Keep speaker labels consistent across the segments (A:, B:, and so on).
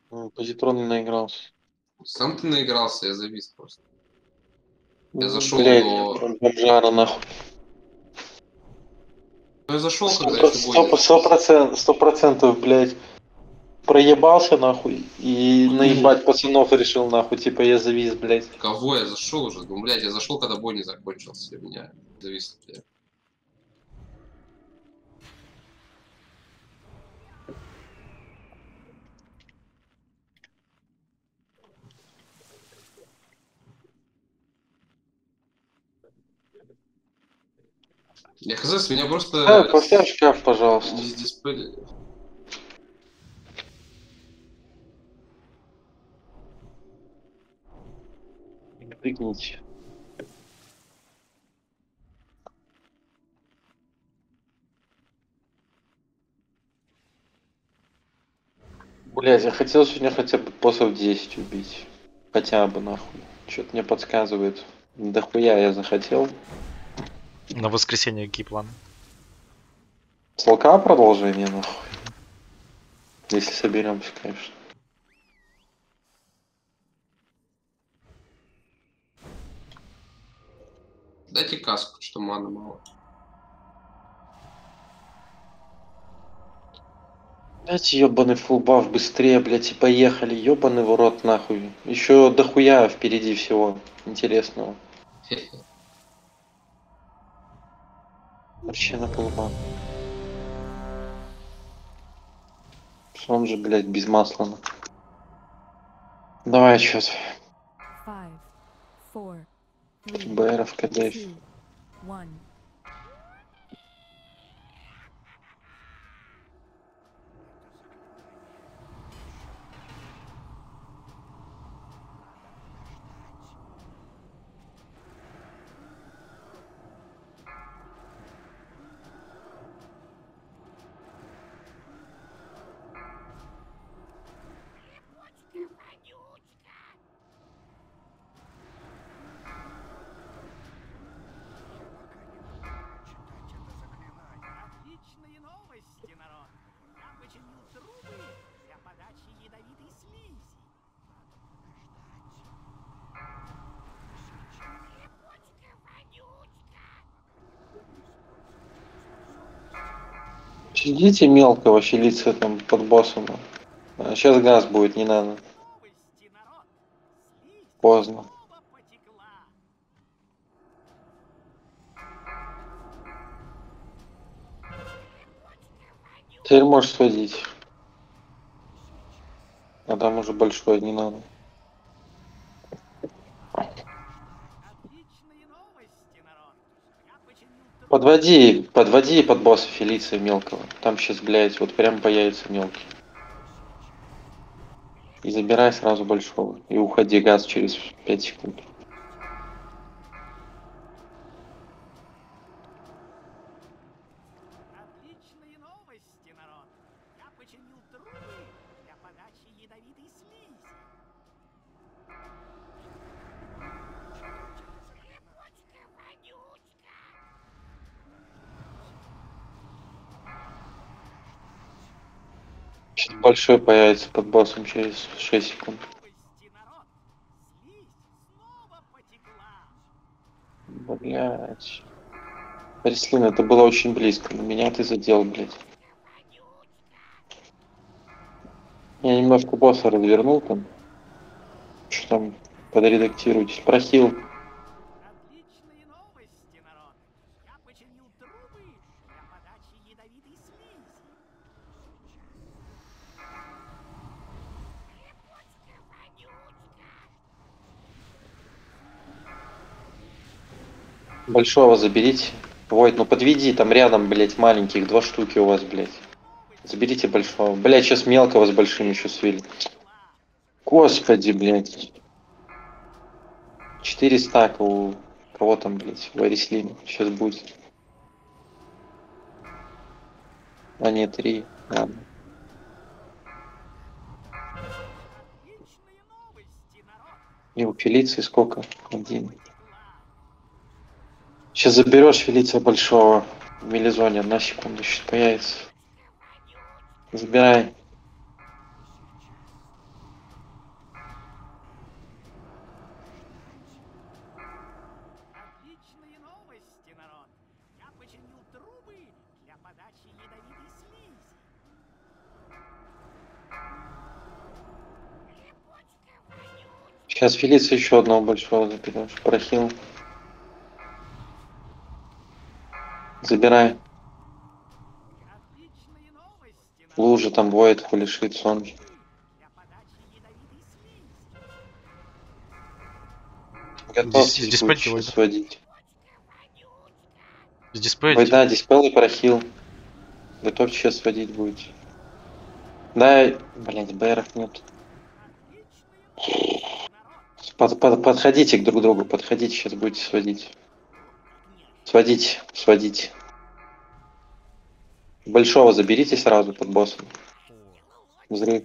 A: Позитронный наигрался.
B: Сам ты наигрался, я завис просто. Я зашел
A: Блядь,
B: до...
A: бомжара нахуй.
B: Ну, я зашел, когда
A: Сто
B: еще бой не начался.
A: сто процентов, блядь, проебался нахуй и наебать пацанов решил нахуй, типа я завис, блядь.
B: Кого я зашел уже? Ну, блядь, я зашел, когда бой не закончился. У меня завис от тебя. Я хз, с меня просто
A: Поставь шкаф, пожалуйста.
B: без дисплея.
A: Прыгните. Блядь, я хотел сегодня хотя бы боссов 10 убить. Хотя бы нахуй. Что-то мне подсказывает. Дохуя я захотел.
C: На воскресенье какие планы?
A: Слока продолжение нахуй. Если соберемся, конечно.
B: Дайте каску, что мана мало.
A: Дайте ебаный фулбаф быстрее, блядь, и поехали. Ебаный в рот нахуй. Еще дохуя впереди всего интересного. Вообще на полбан. Он же, блядь, без масла. Давай сейчас. БР в КДФ.
D: Отличные новости, народ! Я починил трубы для подачи ядовитой слизи.
A: Сидите мелкого щелиться там под боссом. Сейчас газ будет, не надо.
D: Новости, народ! Слизь
A: Поздно.
D: снова потекла.
A: Теперь можешь сводить. А там уже большой, не надо.
D: Отличные новости, народ! Я починил трубы.
A: Подводи под босса Фелиция мелкого. Там сейчас, блядь, вот прям появится мелкий. И забирай сразу большого. И уходи газ через 5 секунд.
D: Отличные новости, народ! Я починил трубы для подачи ядовитой слизи.
A: Сейчас большой появится под боссом через 6 секунд.
D: Новости, народ! Слизь снова потекла.
A: Блядь. Рислин, это было очень близко. На меня ты задел, блядь. Я немножко босса развернул там. Что там подредактируйтесь. Прохил.
D: Отличные новости, народ! Я починил трубы для подачи ядовитой слизи.
A: Большого заберите. Войт, ну подведи, там рядом, блядь, маленьких 2 штуки у вас, блядь. Заберите большого. Блядь, сейчас мелкого с большим еще свели. Господи, блядь. 4 стака у кого там, блядь, у Арислина. Сейчас будет. А нет, 3. Ладно.
D: Отличные новости, народ!
A: И у Фелиции сколько? 1.
D: Потекла.
A: Сейчас заберешь Фелиция большого в мелизоне. На секунду сейчас появится. Забирай. Сейчас Фелиция еще одного большого заберешь. Прохил. Забирай.
D: Отличные новости, народ.
A: Лужа там воет, хулишит сон.
D: Для подачи ядовитой слизи.
A: Готовьтесь,
C: Диспель
A: будет
C: его,
A: сейчас
C: да?
A: сводить.
C: С дисплея
A: Ой, да, диспел и прохил. Готовьтесь, сейчас сводить будете. Да, блять, БРов нет. Подходите к друг другу, подходите, сейчас будете сводить. Сводить, сводить. Большого заберите сразу под боссом. Взрыв.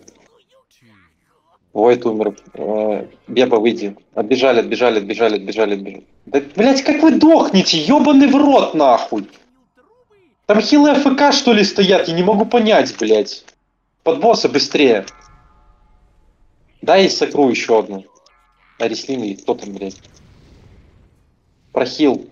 A: Войт умер. Беба, выйди. Отбежали, отбежали, отбежали, отбежали, отбежали. Да, блять, как вы дохнете, ебаный в рот, нахуй. Там хилые АФК, что ли, стоят, я не могу понять, блять. Под босса быстрее. Дай сокру еще одну. Арислин или кто там, блядь. Прохил.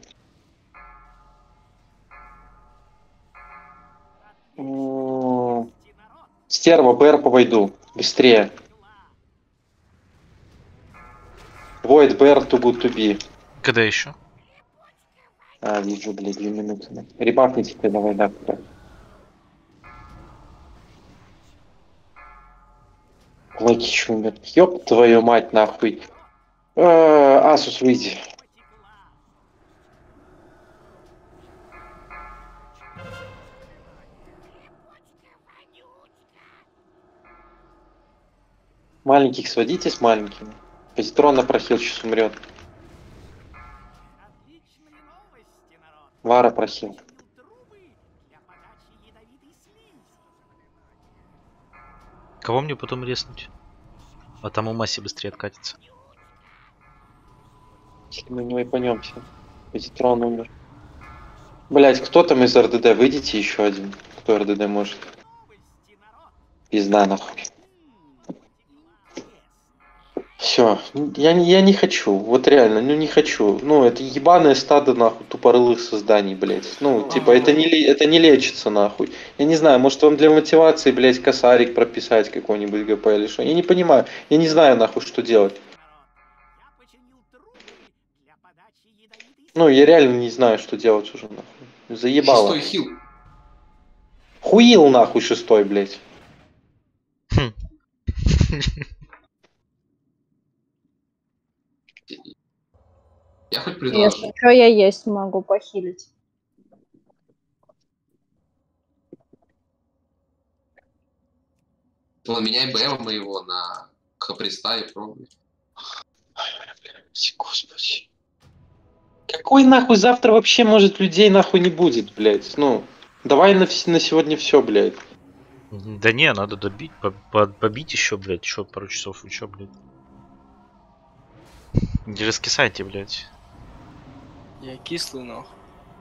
A: Стерва, БР по войду. Быстрее. Void БР to good to be.
C: когда еще?
A: А, вижу, блядь, 2 минуты. Ребапните теперь, давай, да. Лакич умер. Ёб твою мать, нахуй. Асус, выйди. Маленьких сводите с маленькими. Позитрон на прохил сейчас умрет.
D: Отличные новости, народ.
A: Вара прохил.
D: Трубы для подачи ядовитой слизи.
C: Кого мне потом резнуть? А там у Маси быстрее откатится.
A: Если мы не поймемся. Позитрон умер. Блять, кто там из РДД? Выйдите еще один. Кто РДД может?
D: Новости, народ.
A: Пизда нахуй. Все, я не хочу, вот реально, ну не хочу. Ну, это ебаное стадо, нахуй, тупорылых созданий, блядь. Ну, типа, это не лечится, нахуй. Я не знаю, может вам для мотивации, блядь, косарик прописать какой-нибудь ГП или что. Я не понимаю, я не знаю, нахуй, что делать.
D: Я починил трубы для подачи ядовитой
A: Ну, я реально не знаю, что делать уже, нахуй. Заебало.
B: Шестой хил.
A: Хуил, нахуй, шестой, блядь.
C: Хм.
B: Я хоть предложу.
E: Если что, я есть могу похилить.
B: Ну, меняй БМ моего на Хаприста и пробуй.
A: Господи. Какой нахуй завтра вообще, может, людей нахуй не будет, блядь? Ну, давай на сегодня все, блядь.
C: Да не, надо добить, побить еще, блядь, еще пару часов, и чё, блядь. Не раскисайте, блядь.
F: Я кислый, нахуй.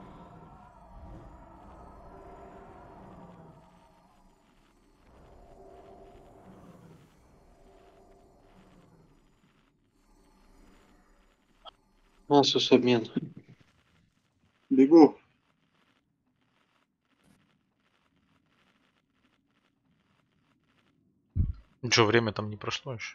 A: Асус обмен.
G: Бегу.
C: Ничего, время там не прошло еще.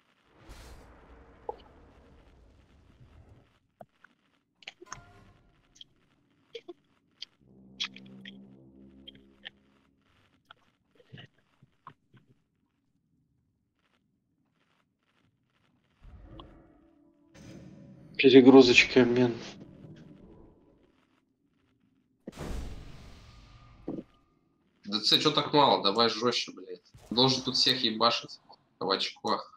A: Перегрузочка обмен.
B: ДЦ, что так мало? Давай жестче, блядь. Должен тут всех ебашить в очках.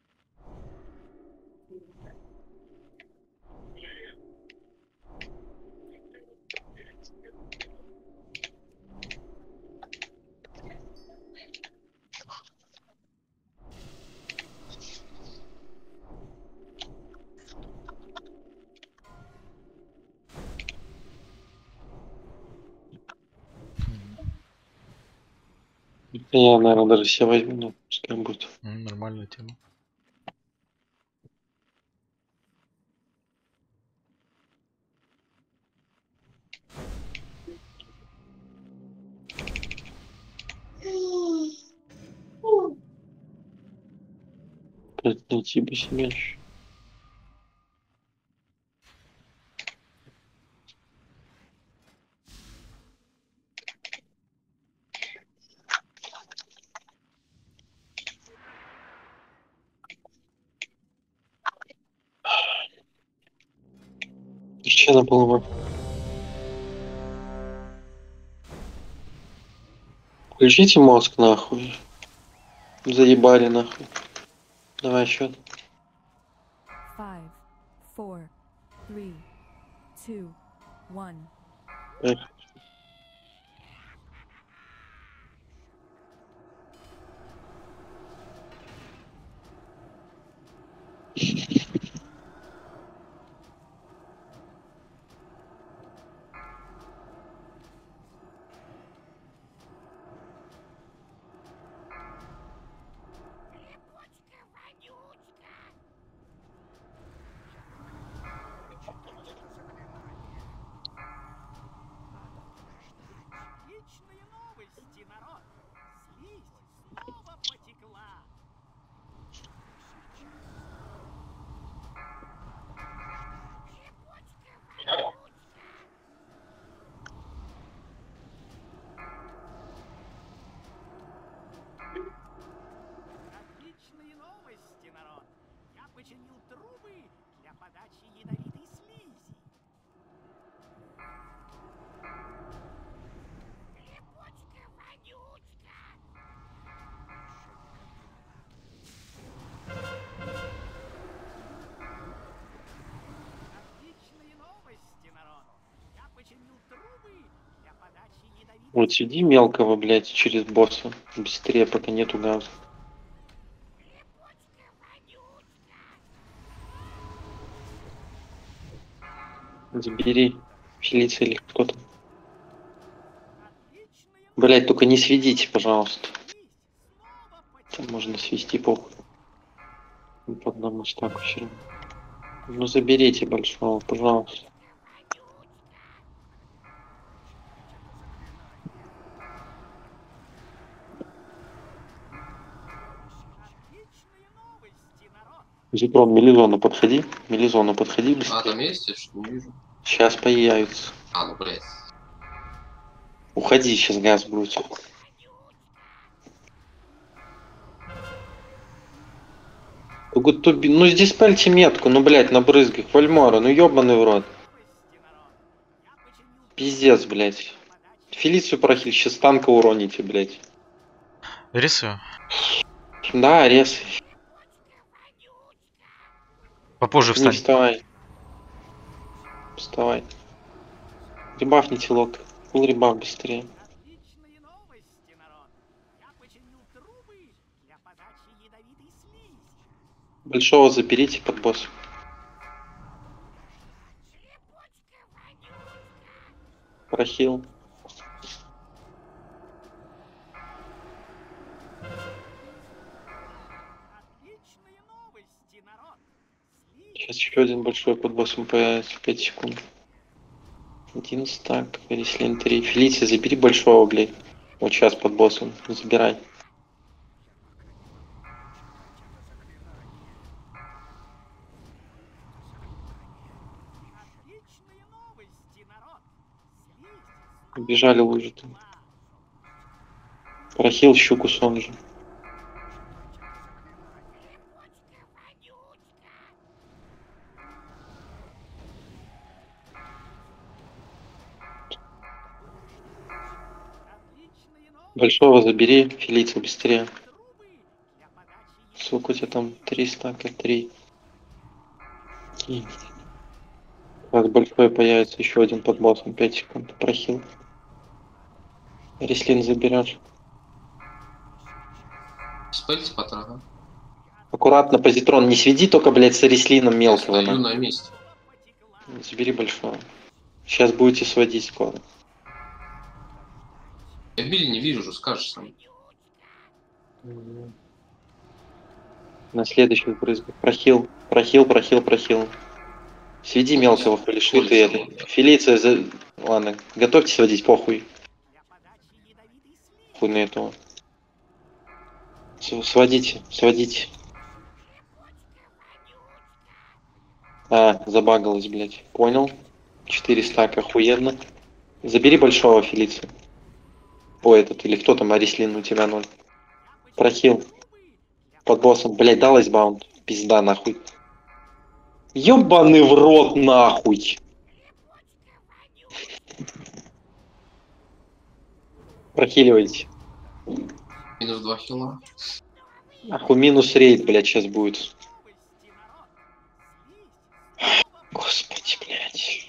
A: Я, наверное, даже себе возьму, но пускай будет.
C: Нормальная тема.
A: Блядь, найти бы себе. Че на полу? Включите мозг нахуй. Заебали нахуй. Давай счет.
G: 5, 4, 3, 2, 1.
D: Отличные новости, народ! Слизь снова потекла. Отличные новости, народ! Я починил трубы для подачи ядовитой слизи. Отличные новости, народ! Я починил трубы для подачи ядовитой
A: Вот сиди мелкого, блядь, через босса. Быстрее, пока нету газа. Забери. Фелиция или кто там.
D: Отличные
A: Блядь, только не сведите, пожалуйста.
D: слизь снова потекла.
A: Там можно свести похуй. Ну, по одному стаку все равно. Ну заберите большого, пожалуйста.
D: Отличные новости, народ!
A: Зитрон, мелизону подходи. Мелизону подходи
B: А,
A: быстрее.
B: там есть? Я что-то не вижу.
A: Сейчас появится.
B: А, ну, блядь.
A: Уходи, сейчас газ будет. Ну здесь пальте метку, ну блять, на брызгах. Вальмора, ну ёбаный в рот.
D: Новости, народ! Я починил
A: Пиздец, блять.
D: для подачи
A: Фелицию прохиль, сейчас танка уроните, блять.
C: Рисую.
A: Да, рез.
C: Попозже
A: Не
C: встань.
A: вставай. Вставай. Ребафните лок. Фул ребаф быстрее.
D: Отличные новости, народ! Я починил трубы для подачи ядовитой слизи.
A: Большого заберите под босс. Прохил.
D: Отличные новости, народ! Слизь
A: Сейчас еще один большой под боссом появится. 5 секунд. Один стак. Переслин 3. Фелиция, забери большого, блядь. Вот сейчас под боссом. Забирай.
D: отличные новости, народ! Слизь
A: Убежали лужи там. Прохил щуку сон же.
D: отличные новости,
A: Большого забери. Фелиция, быстрее.
D: трубы для подачи
A: Сколько у тебя там? 3 стака, 3. Сейчас большой появится еще один под боссом. 5 секунд. Прохил. Реслин заберешь.
B: Спельте патрона.
A: Аккуратно, позитрон. Не сведи только, блядь, с реслином
B: Я
A: мелкого.
B: стою
A: на.
B: на месте.
D: потекла.
A: Забери большого. Сейчас будете сводить скоро.
B: Я Билли не вижу, уже скажешь сам.
A: На следующих брызгах. Прохил. Прохил. Сведи мелкого, полиши ты это. Фелиция, ладно, готовьтесь водить, похуй.
D: Для подачи ядовитой слизи.
A: Хуй на этого. Сводите. А, забагалась, блядь. Понял. 4 стака, охуенно. Забери большого, Фелиция. О, этот, или кто там, Арислин, у тебя 0. Прохил. Под боссом, блядь, дал айсбаунд. Пизда, нахуй. Ёбаный в рот, нахуй. Прохиливайте.
B: Минус 2 хила.
A: Нахуй минус рейд, блядь, сейчас будет. Господи, блядь.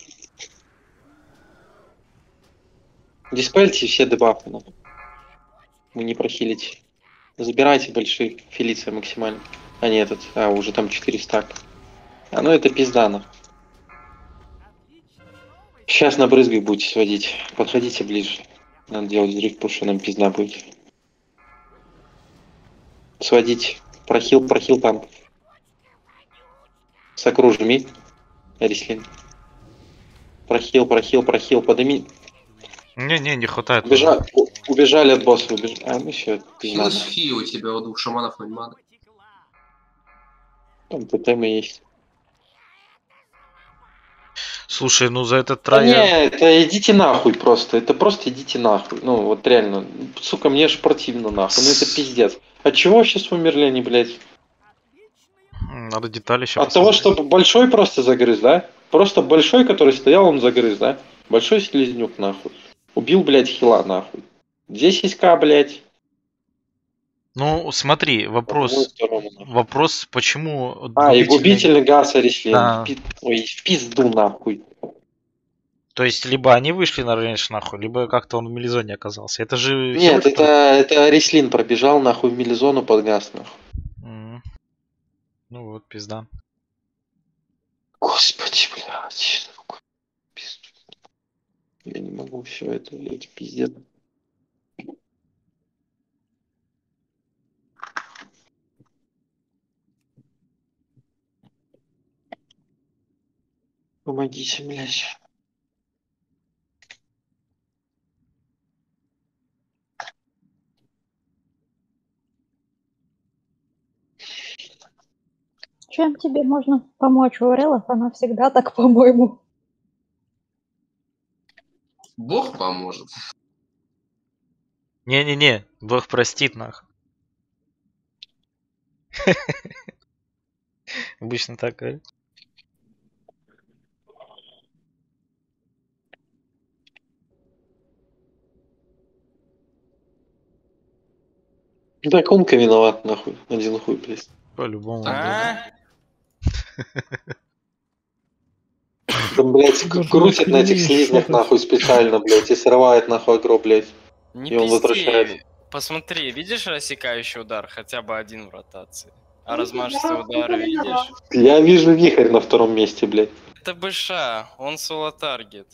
A: Диспельте все дебафы, нахуй. Вы не прохилите. Забирайте большие. Фелиция максимально. А нет, уже там 4 стака. А ну это пизда, нахуй. Сейчас на брызгах будете сводить. Подходите ближе. Надо делать взрыв, потому что нам пизда будет. Сводить. Прохил танк. Сокру жми. Рислин. Прохил, подыми.
C: Не-не, не хватает.
A: Убежали от босса. А, ну все, пизда.
B: Минус фи у тебя у двух шаманов не мана.
A: Там тотемы есть.
C: Слушай, ну за этот
A: Да
C: трай...
A: не, это идите нахуй просто. Это просто идите нахуй. Ну вот реально. Сука, мне аж противно нахуй. Ну это пиздец. От чего сейчас умерли они, блядь?
C: Надо детали еще
A: От того, что большой просто загрыз, да? Просто большой, который стоял, он загрыз, да? Большой слизнюк, нахуй. Убил, блядь, хила, нахуй. 10к, блядь.
C: Ну, смотри, вопрос, почему
A: и губительный газ Арислин.
C: Да.
A: Ой, в пизду, нахуй.
C: То есть, либо они вышли на рейндж, нахуй, либо как-то он в милизоне оказался. Это же...
A: Нет, это Арислин пробежал, нахуй, в милизону под газ, нахуй.
C: Ну вот, пизда.
A: Господи, блядь. Пизду. Я не могу все это пиздец. Помогите, блядь.
E: Чем тебе можно помочь, Урелов? Она всегда так, по-моему.
B: Бог поможет.
C: Не-не-не, Бог простит, нахуй. Обычно так говорит.
A: Да, Конка виноват, нахуй. Один хуй, блядь.
C: По-любому.
A: Там, блядь, крутят на этих слизнях, нахуй, специально, блядь, и срывает, нахуй, агро, блядь.
F: Не
A: И он возвращается.
F: пизди. Посмотри, видишь рассекающий удар? Хотя бы один в ротации. А размашистый удар видишь?
A: Я вижу вихрь на втором месте, блядь.
F: Это БШ, он соло-таргет.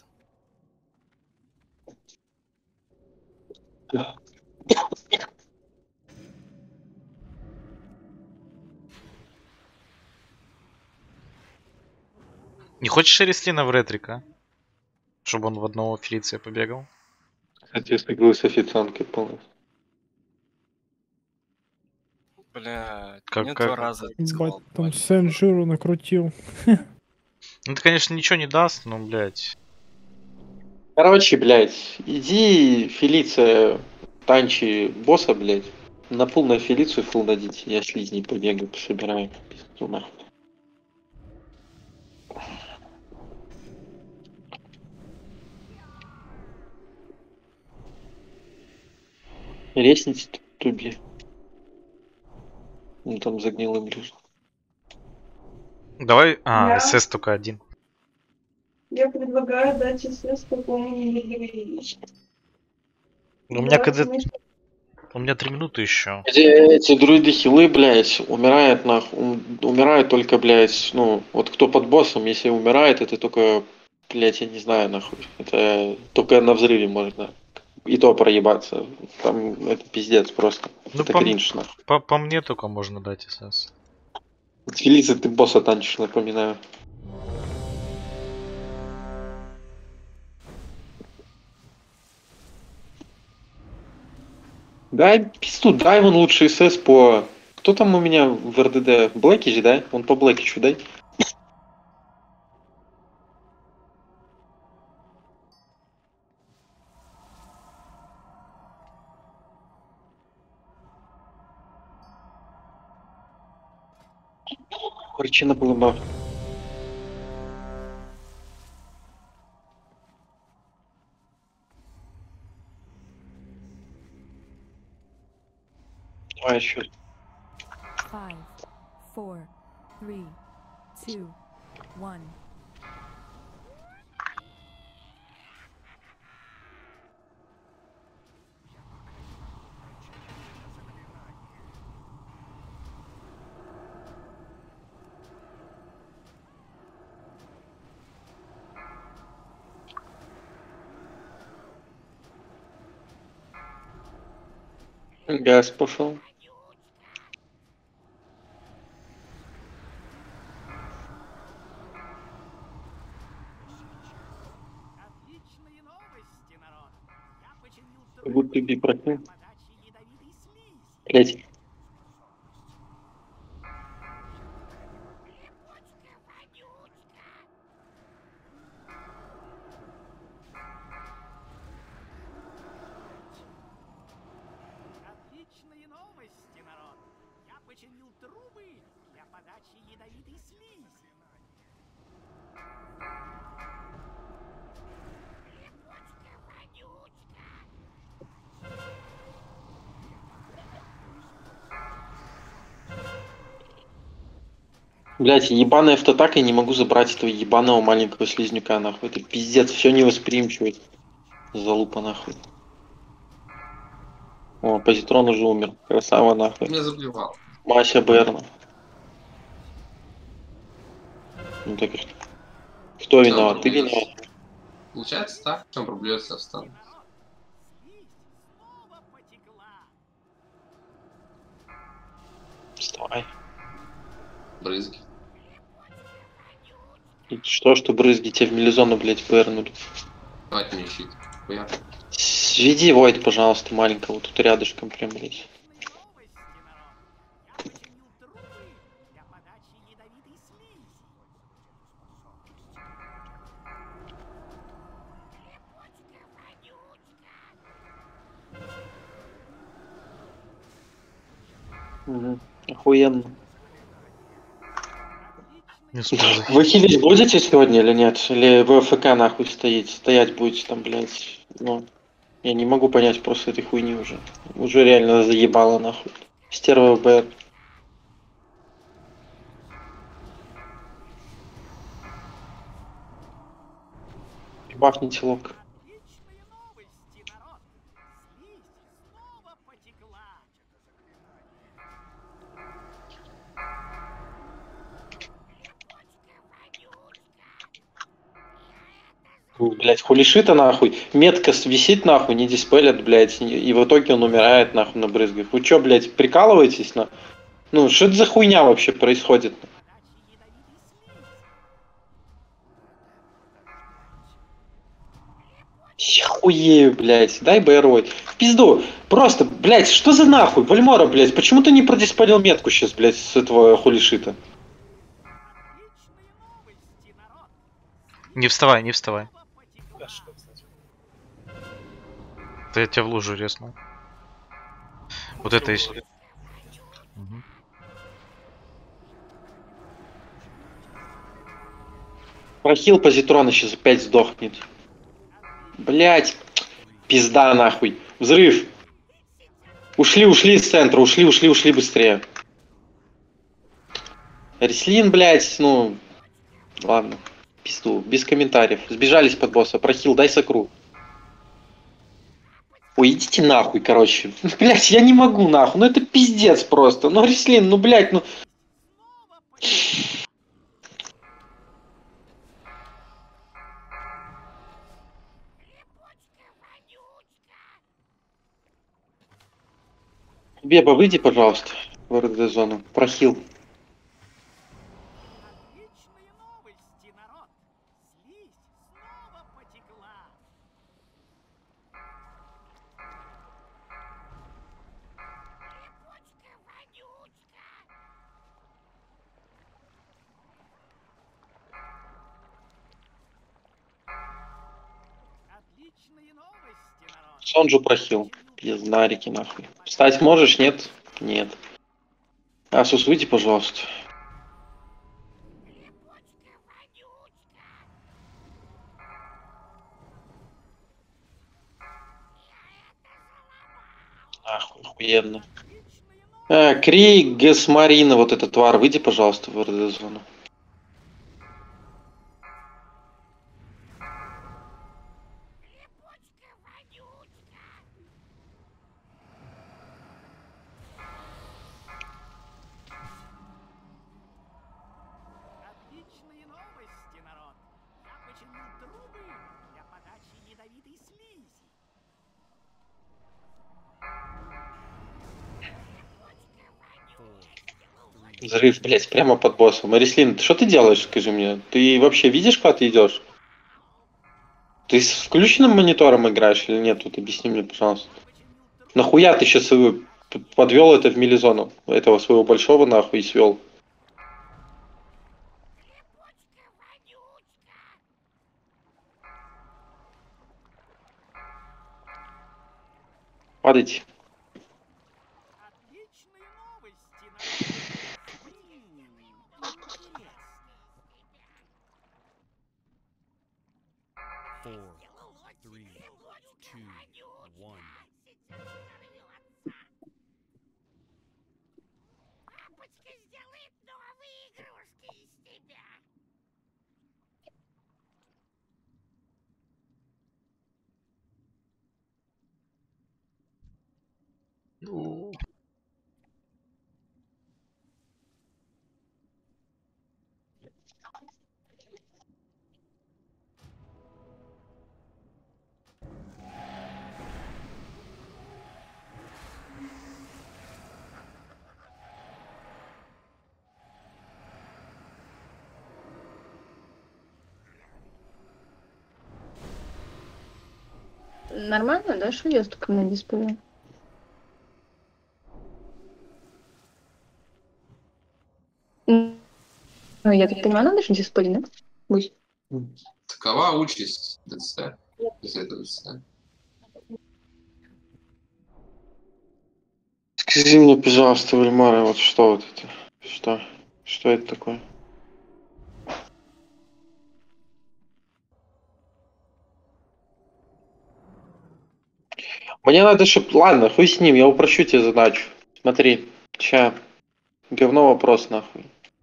C: Не хочешь Рислина в ретрика? Чтобы он в одного Фелиция побегал?
A: Соответственно, с официанткой полностью.
F: Блядь,
C: Как-
F: мне
C: как?
F: 2 раза
H: Бать,
F: сказал.
H: там Сен-Жиру накрутил.
C: Ну, это, конечно, ничего не даст, но, блядь.
A: Короче, блядь, иди, Фелиция, танчи босса, блядь. На пул на Фелицию фул дадите. Я слизней побегаю, пособираю. Пизду нахуй. Ресницы туби. Он там за гнилым рюс.
C: Давай...
I: Да.
C: СС только один.
I: Я предлагаю дать СС какому-нибудь.
C: У меня У меня 3 минуты еще.
A: Эти друиды хилы, блядь, умирают нахуй. Умирают только, блядь, ну, вот кто под боссом, если умирает, это только, блядь, я не знаю, нахуй. Это только на взрыве можно. И то проебаться. Там это пиздец просто.
C: Ну,
A: это кринж, нахуй.
C: По мне только можно дать СС.
A: Фелиция, ты босса танчишь, напоминаю. Дай пизду, дай вон лучший СС по... Кто там у меня в РДД? Блэкич, да? Он по Блэкичу, дай. Причина была бы... Давай еще.
G: 5, 4, 3, 2, 1.
A: Газ пошел.
D: Отличные новости, народ. Я починил
A: Как будто би прокинул.
D: для подачи ядовитой слизи.
A: Блять.
D: Отличные новости, народ. Я починил трубы для подачи ядовитой слизи.
A: Блять, ебаная автотака, я не могу забрать этого ебаного маленького слизнюка, нахуй. Это пиздец, все невосприимчивый. Залупа, нахуй. О, позитрон уже умер. Красава, нахуй.
B: Меня заблевал.
A: Мася Берна. Ну так и кто виноват? Ты виноват.
B: Получается так, чем проблюется встану.
D: Слизь снова потекла.
A: Вставай.
B: Брызги.
A: И что брызги тебе в мелизону, блять, пернули.
B: Давайте мне щит. Хуя.
A: Сведи Войд, пожалуйста, маленького тут рядышком прям, блять.
D: Отличные новости, народ. Я починил трубы для подачи ядовитой слизи.
A: Угу. Охуенно.
C: Не успел захилить.
A: Вы хилить будете сегодня или нет? Или вы АФК нахуй стоять будете там, блять? Ну, я не могу понять просто этой хуйни уже. Уже реально заебало нахуй. Стерва БР. Бахните лок.
D: Отличные новости, народ. Слизь снова потекла.
A: Блять, хулишита нахуй. Метка висит нахуй, не диспелят, блять. И в итоге он умирает нахуй на брызгах. Вы чё, блять, прикалываетесь на? Ну, что это за хуйня вообще происходит? Хуею, блядь, дай БР. В пизду. Просто, блядь, что за нахуй? Вальмора, блядь, почему ты не продиспалил метку сейчас, блядь, с этого хулишита?
D: Отличные новости, народ.
C: Не вставай, не вставай. Да я тебя в лужу резнул. Вот это есть. Мгм.
A: Прохил позитрона сейчас опять сдохнет. Блядь, пизда нахуй. Взрыв. Ушли из центра, ушли быстрее. Реслин, блядь, ну... Ладно, пизду, без комментариев. Сбежались под босса. Прохил, дай сокру. Ой, идите нахуй, короче. Блядь, я не могу нахуй. Ну это пиздец просто. Ну, Реслин, ну, блядь, ну... Беба, выйди, пожалуйста, в РД-зону. Прохил.
D: Отличные новости, народ. Слизь снова потекла. Отличные новости, народ.
A: Сонджу прохил. Пизнарики, нахуй. Встать можешь, нет? Нет. Асус, выйди, пожалуйста. Нахуй, охуенно.
D: Отличные
A: Кри Гесмарина, вот этот твар, выйди, пожалуйста, в РД-зону.
D: Отличные новости, народ. Я починил трубы для подачи ядовитой слизи.
A: Взрыв, блядь, прямо под боссом. Арислин, что ты делаешь, скажи мне? Ты вообще видишь, куда ты идешь? Ты с включенным монитором играешь или нет? Тут объясни мне, пожалуйста. Нахуя ты сейчас подвел это в милизону? Этого своего большого нахуй свел. Падайте.
D: Отличные новости, народ. Интересно.
J: 4, 3, 2, 1.
D: Папочка сделает новые игрушки из тебя.
C: Ну,
I: Нормально, да, что я только на дисплее? Ну, я так понимаю, надо же дисплей, да? Пусть.
B: Такова участь ДЦ. Если это ДЦ.
A: Скажи мне, пожалуйста, Вальмара, вот что вот это? Что? Что это такое? Мне надо, чтоб... Ладно, хуй с ним, я упрощу тебе задачу. Смотри, ща. Говно вопрос, нахуй.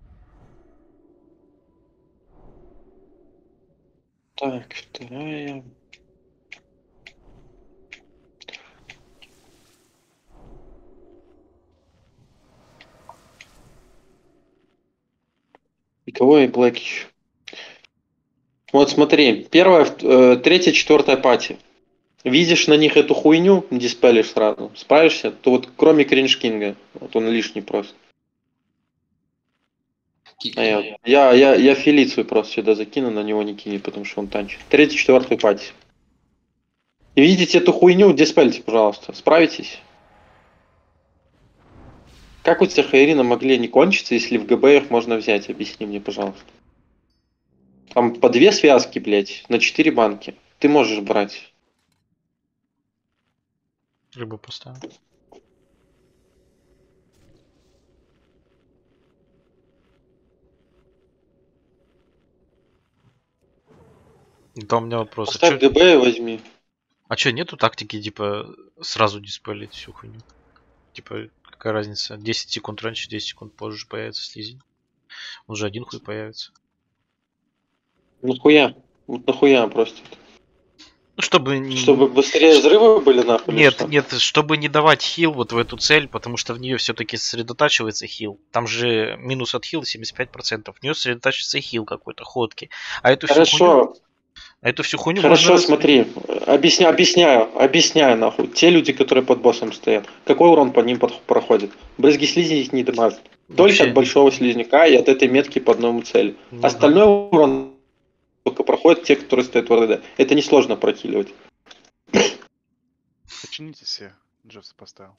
A: Так, вторая. И кого и Блэк еще? Вот смотри, первая, третья, четвертая пати. Видишь на них эту хуйню, диспелишь сразу, справишься, то вот кроме Кринж Кинга, вот он лишний просто. А я Фелицию просто сюда закину, на него не кинет, потому что он танчит. Третий, четвертый пати. И видите эту хуйню, диспельте, пожалуйста, справитесь. Как у тебя Хайрина могли не кончиться, если в ГБ их можно взять? Объясни мне, пожалуйста. Там по 2 связки, блядь, на 4 банки. Ты можешь брать.
C: рыбу поставил. Да, у меня вопрос.
A: Поставь ГБ и возьми.
C: А чё, нету тактики, типа, сразу диспелить всю хуйню? Типа, какая разница? 10 секунд раньше, 10 секунд позже появится слизень. Уже один хуй появится.
A: Нахуя? Вот нахуя просто.
C: Ну, чтобы не...
A: Чтобы быстрее взрывы были, нахуй? или
C: Нет,
A: что?
C: нет, чтобы не давать хил вот в эту цель, потому что в нее все-таки сосредотачивается хил. Там же минус от хила 75%. В нее сосредотачивается хил какой-то, ходки. А эту всю хуйню
A: Хорошо,
C: можно...
A: смотри. Объясняю, нахуй. Те люди, которые под боссом стоят, какой урон по ним проходит? Брызги слизи их не дамажат. Только
C: Вообще
A: от большого слизняка и от этой метки по одному цели.
C: Ну
A: Остальной урон только проходят те, которые стоят в РД. Это несложно прокиливать.
K: Почините все. Джеффс поставил.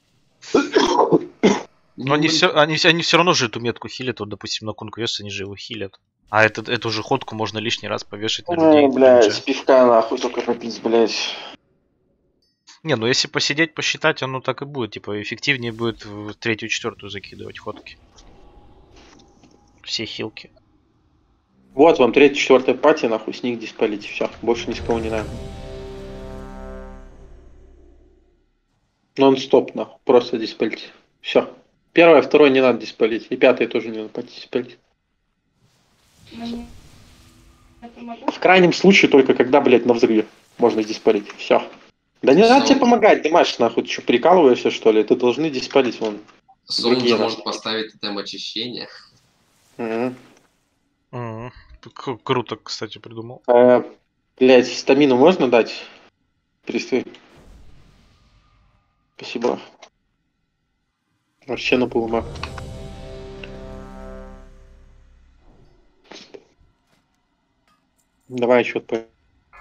C: Но они все равно же эту метку хилят. Вот, допустим, на конкурсе они же его хилят. А эту же ходку можно лишний раз повешать на людей.
A: Блядь, с пивка нахуй только попить, блядь.
C: Не, ну если посидеть, посчитать, оно так и будет. Типа эффективнее будет в третью, четвертую закидывать ходки. Все хилки.
A: Вот вам третья, четвертая пати, нахуй, с них диспалите. Все, больше ни с кого не надо. Нон-стоп, нахуй, просто диспалите. Все. Первое, второе не надо диспалить. И пятое тоже не надо диспалить. В крайнем случае только когда, блядь, на взрыве можно диспалить. Все. Да не надо тебе помогать, Димаш, нахуй, ты что, прикалываешься, что ли? Ты должны диспалить вон.
B: Солнце может поставить тотем очищения.
C: Круто, кстати, придумал.
A: Блядь, стамину можно дать? Присты. Спасибо. Вообще на полумах. Давай счет по...
G: 5,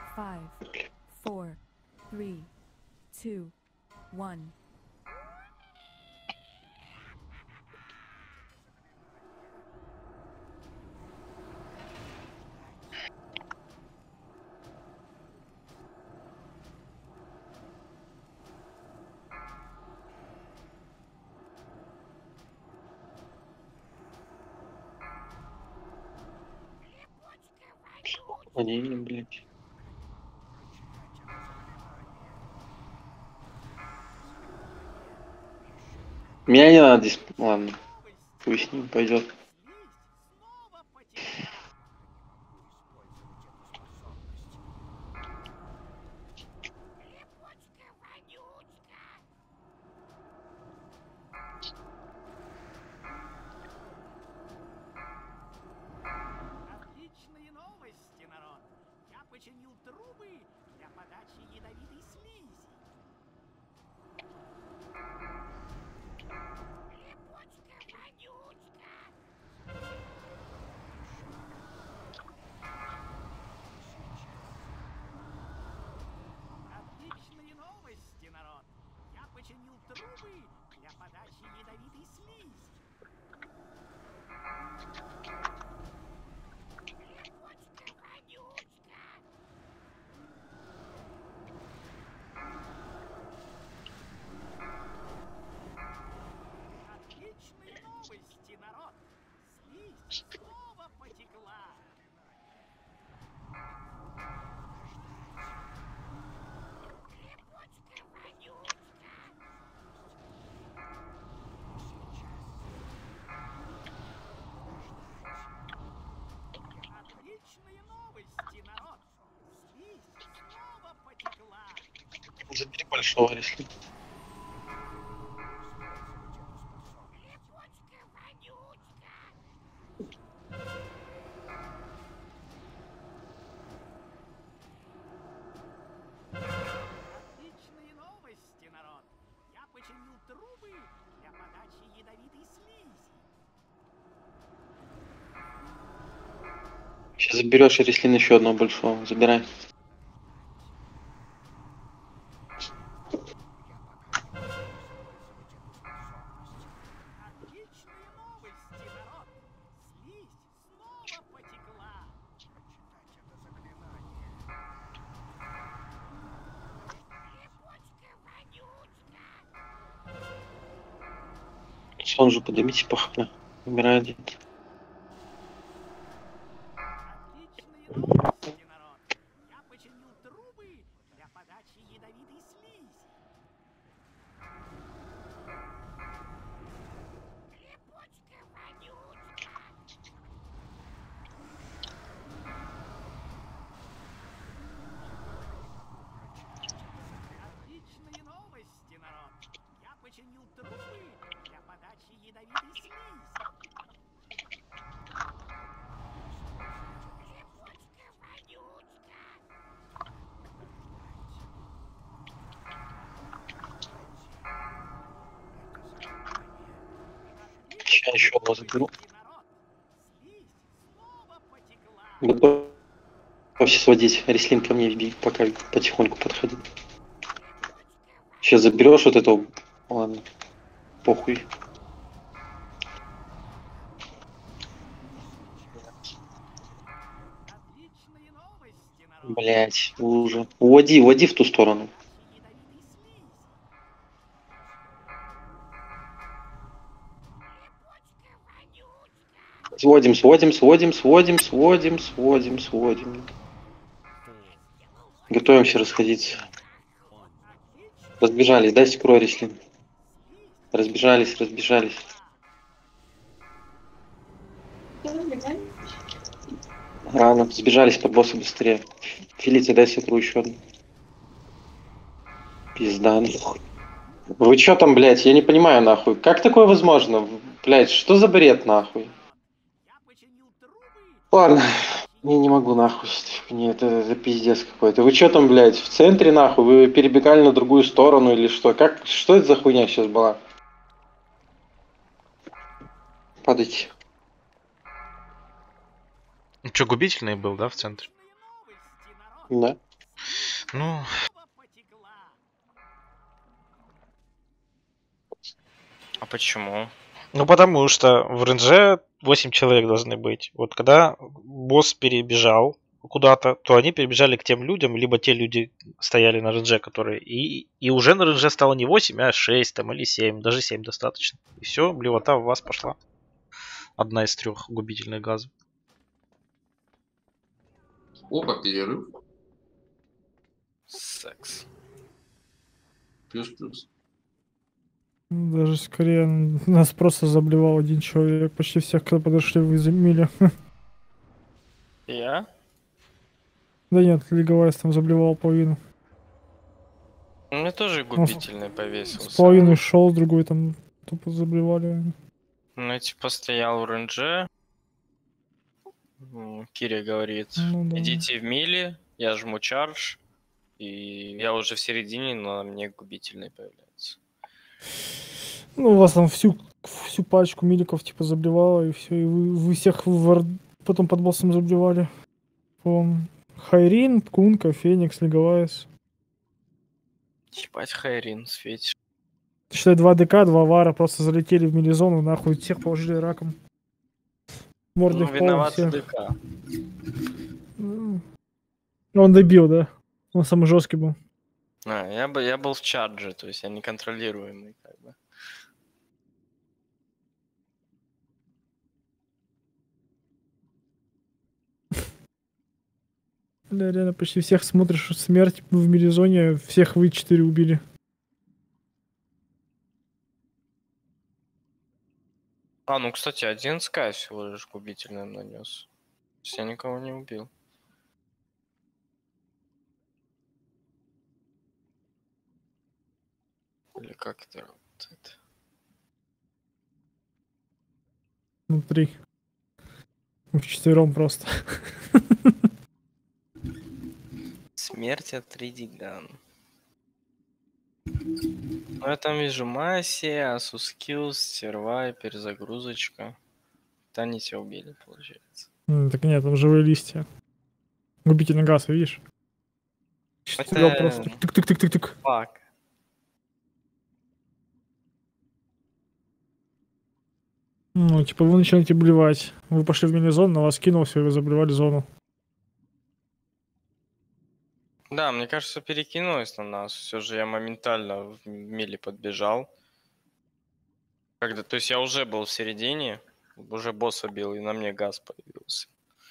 G: 4, 3, 2, 1.
A: Поклонение, блядь. Меня не надо здесь... Ладно. Пусть с ним пойдет.
D: Отличные новости, народ! Я починил трубы для подачи ядовитой слизи. Отличные новости, народ! Я починил трубы для подачи ядовитой слизи. Отличные новости, народ! Слизь снова потекла. Отличные новости, народ! Слизь снова потекла.
A: Забери большого, если...
D: Отличные новости, народ! Я починил трубы для подачи ядовитой слизи.
A: Сейчас заберешь, Реслин, еще одного большого. Забирай.
D: Отличные новости, народ! Слизь снова потекла.
A: Сон же поднимите по хп. Умирает один.
D: Отличные новости, народ! Я починил трубы для подачи ядовитой слизи. Отличные новости, народ! Я починил трубы для подачи ядовитой слизи.
A: Сейчас еще одного заберу.
D: Народ! Слизь снова потекла.
A: Готовься сводить. Реслин ко мне бей, пока потихоньку подходит. Сейчас заберешь вот этого. Ладно. Похуй.
D: Отличные новости, народ!
A: Блять, уже. Уводи в ту сторону.
D: Ядовитой слизи.
A: Сводим. Готовимся расходиться. Разбежались, дай скрой, Реслин. Разбежались. Рано. Сбежались под босса быстрее. Фелиция, дай сетру еще одну. Пизда, нахуй. Вы чё там, блядь? Я не понимаю, нахуй. Как такое возможно? Блядь, что за бред, нахуй? Ладно. Не могу, нахуй. Нет, это пиздец какой-то. Вы чё там, блядь, в центре, нахуй? Вы перебегали на другую сторону или что? Как? Что это за хуйня сейчас была? Падайте.
C: Че, губительный был, да, в центре?
A: Да.
C: Ну,
F: А почему?
C: ну потому что в РНЖ 8 человек должны быть. Вот когда босс перебежал куда-то, то они перебежали к тем людям, либо те люди стояли на РНЖ, которые... И уже на РНЖ стало не 8, а 6 там, или 7. Даже 7 достаточно. И все, блевота в вас пошла. Одна из 3 губительных газов.
B: Опа, перерыв.
F: Секс.
B: Плюс-плюс.
H: Даже скорее нас просто заблевал один человек. Почти всех, кто подошли, вы замили.
F: Я?
H: Да нет, Лиговайс там заблевал половину.
F: Мне тоже губительный повесился.
H: С половины шел, с другой там тупо заблевали.
F: Ну, я типа стоял в РНЖ. Киря говорит,
H: Ну, да.
F: идите в мили, я жму чардж, и я уже в середине, но мне губительный появляется.
H: Ну, у вас там всю пачку миликов типа заблевало, и все, и вы всех потом под боссом заблевали. Вон. Хайрин, Кунка, Феникс, Лиговайс.
F: Ебать, Хайрин светишь.
H: Считай, 2 ДК, 2 вара просто залетели в милизону, нахуй, всех положили раком. Морды
F: Ну,
H: в пол
F: виноват
H: всех.
F: ДК.
H: Он добил, да? Он самый жесткий был.
F: Я был в чардже, то есть я неконтролируемый, как бы.
H: Бля, реально почти всех смотришь, смерть в милизоне, всех вы 4 убили.
F: А, ну, кстати, один Скай всего лишь губительный нанес. То есть я никого не убил. Или как это работает?
H: Внутри. Мы вчетвером просто.
F: Смерть от Ридиган. Ну, я там вижу Массия, Asus Skills, Сервай, перезагрузочка. Да они тебя убили, получается.
H: Так нет, там живые листья. Губительный газ, видишь? Вчетвером
F: Это...
H: просто. Тык-тык-тык-тык-тык.
F: Фак.
H: Ну, типа, вы начинаете блевать. Вы пошли в мини-зону, на вас кинул, все, и вы заблевали зону.
F: Да, мне кажется, перекинулось на нас. Все же я моментально в мили подбежал. Когда, то есть я уже был в середине, уже босса бил, и на мне газ появился.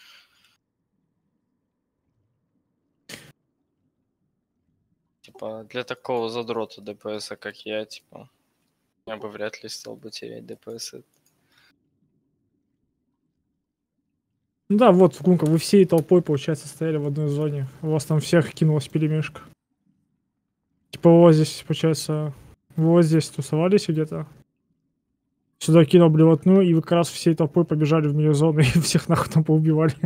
F: Типа, для такого задрота ДПСа, как я, типа, я бы вряд ли стал бы терять ДПС.
H: Ну да, вот, Гунка, вы всей толпой, получается, стояли в одной зоне. У вас там всех кинулась перемешка. Типа, у вас здесь, получается, вы вот здесь тусовались где-то. Сюда кинул блевотну, и вы как раз всей толпой побежали в мини-зону и всех нахуй там поубивали.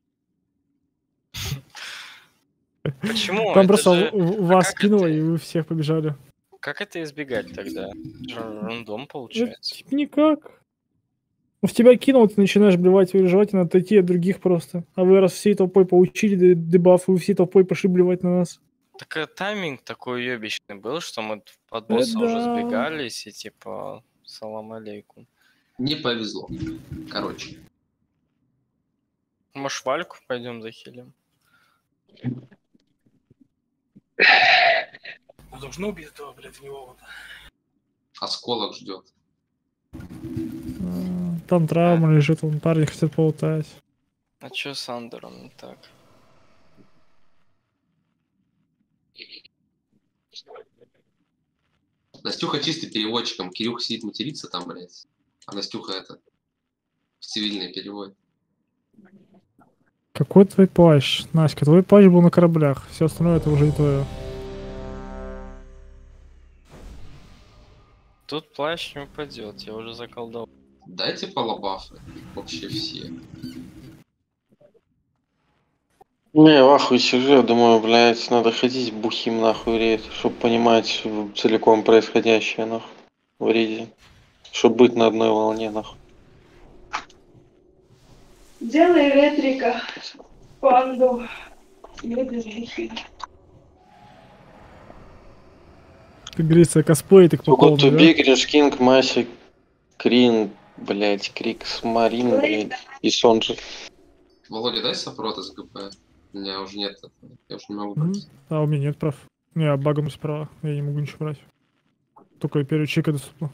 F: Почему?
H: Там
F: Это
H: просто
F: же...
H: вас
F: как
H: кинуло,
F: это-
H: и вы всех побежали.
F: Как это избегать тогда? Это же рандом получается.
H: Типа, никак. В тебя кинул, ты начинаешь блевать, вы желательно отойти от других просто. А вы раз всей толпой получили дебаф, вы всей толпой пошли блевать на нас.
F: Так тайминг такой ёбищный был, что мы от босса уже
H: Да.
F: сбегались и типа салам алейкум.
B: Не повезло. Короче.
F: Может, Вальку пойдем захилим?
H: Должны убить этого, блядь, в него.
B: Осколок ждет.
H: Там травма лежит, вон парни хотят полутать.
F: А чё с Андером не так?
B: Настюха чистый переводчиком. Кирюха сидит материться там, блядь. А Настюха это в цивильный перевод.
H: Какой твой плащ, Наська? Твой плащ был на кораблях, все остальное это уже не твое.
F: Тут плащ не упадет, я уже заколдовал.
B: Дайте полабафы. Вообще все.
A: Не, я в ахуе сижу, я думаю, блядь, надо ходить бухим нахуй рейд, чтобы понимать целиком происходящее нахуй в рейде. Чтобы быть на одной волне нахуй.
I: Делай ретрика. Панду. Будешь бухим.
H: Как говорится, косплей так по
A: Good to
H: полной,
A: be,
H: да?
A: Гриш Кинг, Маси, Крин, блядь, Крикс, Марин, блядь, и Сонджи.
B: Володя, дай саппорт из ГП. У меня уже нет этого. Я уже не могу брать.
H: А у меня нет прав. Я багом справа, я не могу ничего брать. Только первый чека доступно.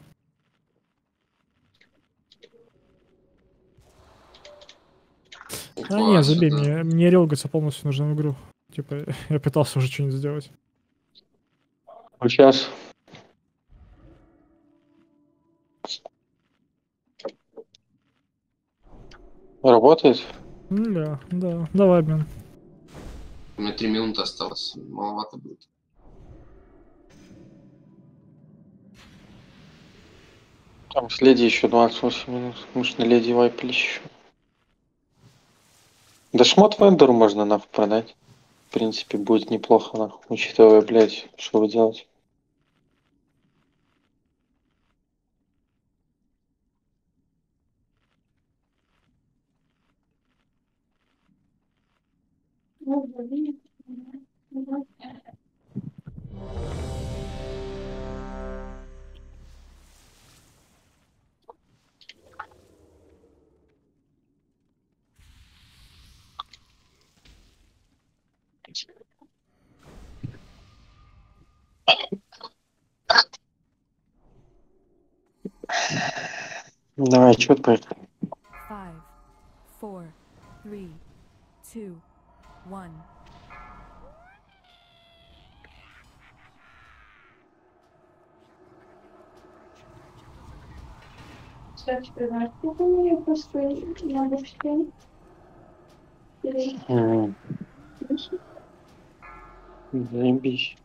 H: А не, забей, мне релгаться полностью нужно в игру. Типа, я пытался уже что-нибудь сделать.
A: Сейчас. Работает?
H: Да, да, давай, блин.
B: У меня 3 минуты осталось. Маловато будет.
A: Там с леди еще 28 минут. Мы ж на леди вайпились еще. Да шмот вендору можно нахуй продать. В принципе, будет неплохо нахуй. Учитывая, блядь, что вы делаете. Давай, отчет поехали.
G: 5, 4, 3, 2, 1.
I: Кстати, привет. Это мне просто надо все.
A: Заебись.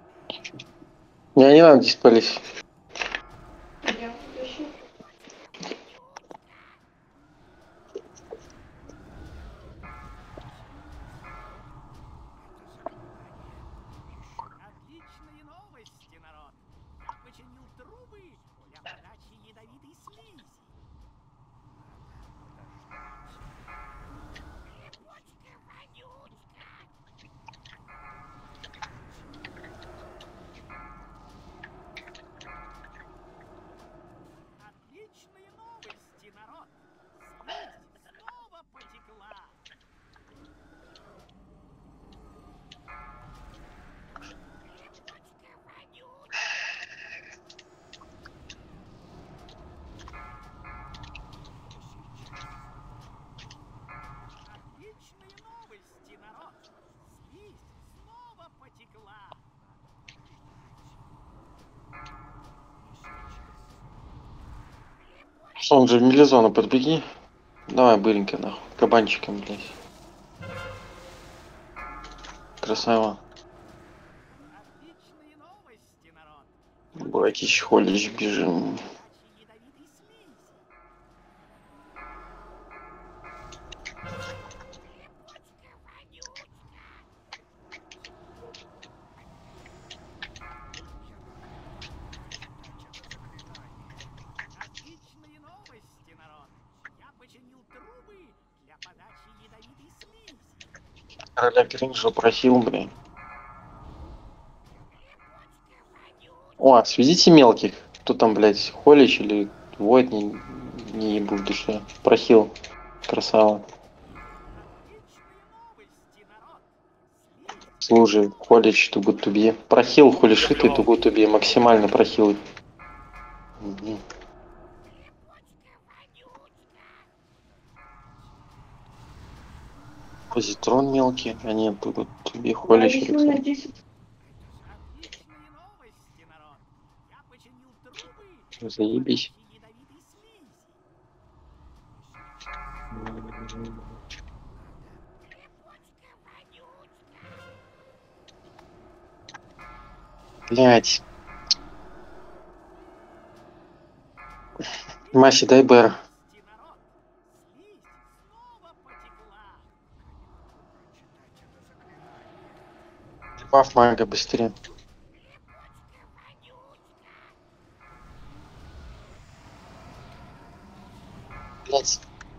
A: Не надо диспалить.
I: Я включу.
D: Отличные новости, народ. Я починил трубы для подачи ядовитой слизи. Отличные новости, народ. Слизь снова потекла. Отличные новости, народ. Слизь снова потекла.
A: Он же в милизону подбеги. Давай, быренько, нахуй. Кабанчиком, блядь. Красава.
D: Отличные новости, народ.
A: Братич Холич, бежим.
D: Подачи ядовитой слизи. Отличные новости, народ. Я починил трубы для подачи ядовитой слизи.
A: Короля Кринжа просил, блин. О, сведите мелких. Кто там, блядь, Холич или Войт, не ебу в душе. Прохил. Красава. Служи, Холич, to good to be. Прохил, холишитый, to good to be. Максимально прохил. Мгм. Позитрон мелкий, а нет, to good to be, Холич.
I: Объясню на 10.
D: Отличные новости, народ. Я починил трубы
A: Заебись.
D: для ядовитой слизи.
A: Блять. Маси, дай БР. Баф мага быстрее. Блять.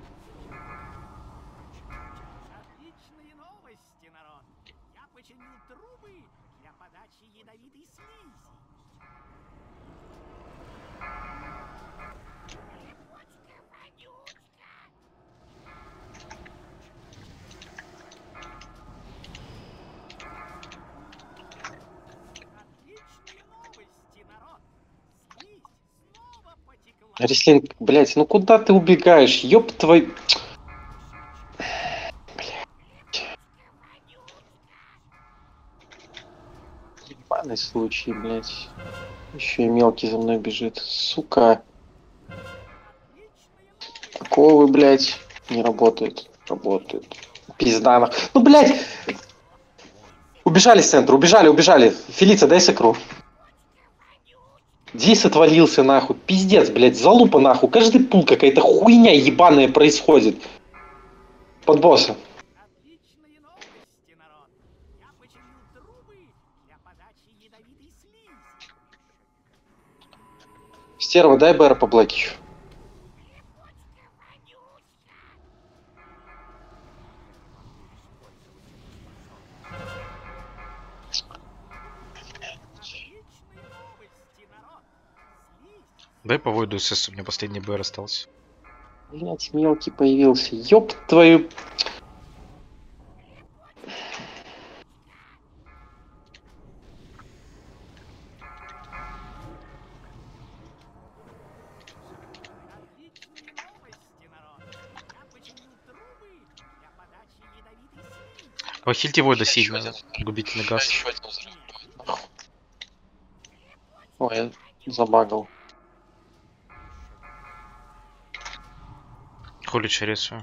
D: Отличные новости, народ. Я починил трубы для подачи ядовитой слизи. Отличные новости, народ. Слизь снова потекла.
A: Рислин, блять, ну куда ты убегаешь? Ёб твой... Ебаный случай, блять. Еще и мелкий за мной бежит. Сука. Ковы, блять, не работают. Работают. Пизда нах. Ну, блять! Убежали с центра, убежали. Фелица, дай сокру. Здесь отвалился нахуй. Пиздец, блять, залупа нахуй. Каждый пул какая-то хуйня ебаная происходит. Под босса.
D: Отличные новости, народ. Я починил трубы для подачи ядовитой слизи.
A: Стерва, дай БР по Блэкичу.
D: Отличные новости, народ. Слизь
C: Дай по Войду СС, у меня последний БР остался.
A: Блять, мелкий появился. Ёб твою...
D: Отличные новости, народ. Я починил трубы для подачи ядовитой слизи.
C: Похильте Войда сильно. Губительный газ.
A: Ой, я забагал.
C: Хули чересу.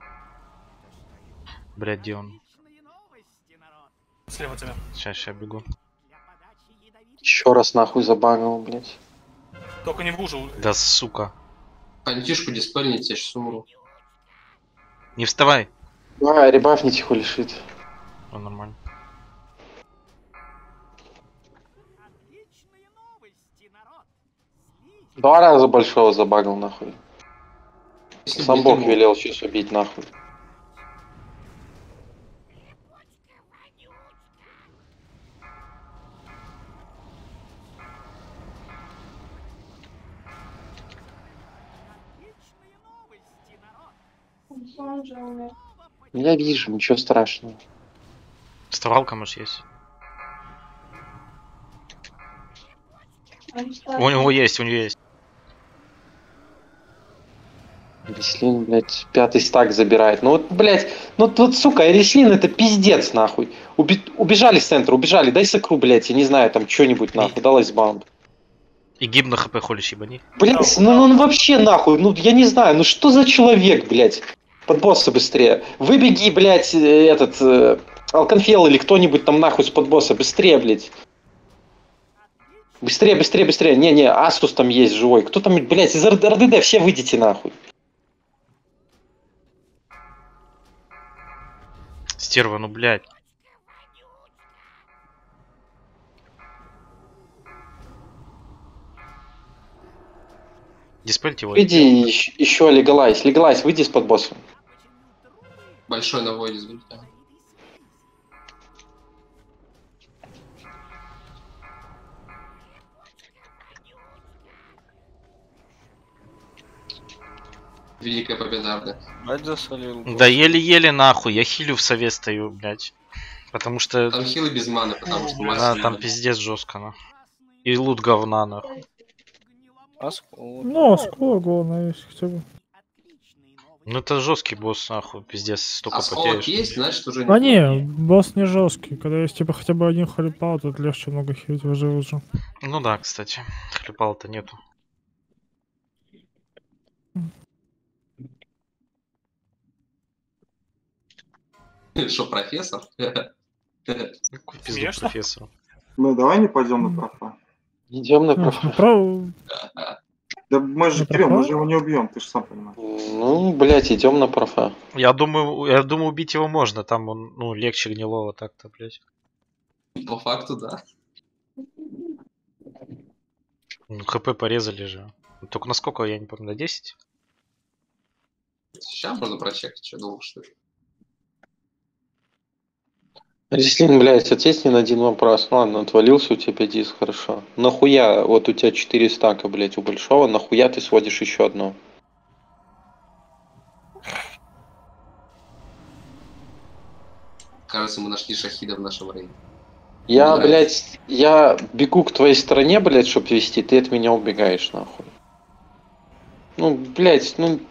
C: Блядь, где он?
D: Отличные новости, народ.
L: Слева тебя.
C: Сейчас бегу.
D: Для подачи ядовитой
A: Еще раз нахуй забагал, блять.
L: Только не в лужу.
C: Да сука.
B: Антишку диспельните, я сейчас умру.
C: Не вставай.
A: А, ребафните хуй лишит.
C: Ну, нормально.
D: Отличные новости, народ. Слизь
A: 2 раза большого забагал нахуй.
B: Если
A: Сам
B: бы
A: Бог
B: ты
A: велел сейчас убить нахуй.
D: отличные новости, народ.
A: Я вижу, ничего страшного.
C: Вставалка, может, есть? У него есть, у него есть.
A: Рислин, блядь, 5-й стак забирает. Ну вот, блядь, ну вот, сука, Рислин это пиздец, нахуй. Убежали с центра, убежали, дай сокру, блядь, я не знаю, там что-нибудь, нахуй, далась баунд.
C: И гиб на хп холишь, ебани.
A: Блядь, ну он вообще нахуй, ну я не знаю, ну что за человек, блядь. Под босса быстрее. Выбеги, блядь, Алконфел или кто-нибудь там нахуй с под босса, быстрее, блядь. Быстрее, быстрее, быстрее. Не, Асус там есть живой. Кто там, блядь, из РДД все выйдите нахуй.
C: Стерва, ну блядь. Диспельте его.
A: Иди еще легалайз, выйди из-под босса.
B: большой на войде залетает. Великая победа Арда.
F: Бать засолил.
C: Да еле-еле нахуй, я хилю в сове стою, блядь. Потому что...
B: Там хилы без маны, потому что
C: Да,
B: мастер.
C: там пиздец жестко, ну. И лут говна, нахуй.
H: Ну, скоро главное есть хотя бы.
C: Ну это жесткий босс, нахуй, пиздец, столько
B: Осколок
C: потеряешь.
B: есть, значит уже
H: А не, босс не жесткий. Когда есть типа хотя бы один хлепал, тут легче много хилить выживут же.
C: Ну да, кстати, хлепала-то нету.
B: Что, профессор?
C: Какой пизду профессору.
M: Ну, давай не пойдем на профа.
A: Идем на
H: Ну,
A: профа.
H: направо.
M: Да мы же,
H: На
M: Кирилл, мы
H: профа?
M: же его не убьем, ты же сам понимаешь.
A: Ну, блядь, идем на профа.
C: Я думаю, убить его можно, там он, ну, легче гнилого так-то, блядь.
B: По факту, да.
C: Ну, ХП порезали же. Только на сколько, я не помню, на 10?
B: Сейчас можно прочекать, что думал, что ли.
A: Рислин, блядь, ответь мне на один вопрос. Ну ладно, отвалился у тебя диск, хорошо. Нахуя, вот у тебя 4 стака, блядь, у большого, нахуя ты сводишь еще одно?
B: Кажется, мы нашли шахида в нашем рейде.
A: Я,
B: Мне
A: блядь, я бегу к твоей стороне, блядь, чтоб вести, ты от меня убегаешь, нахуй. Ну, блядь, ну...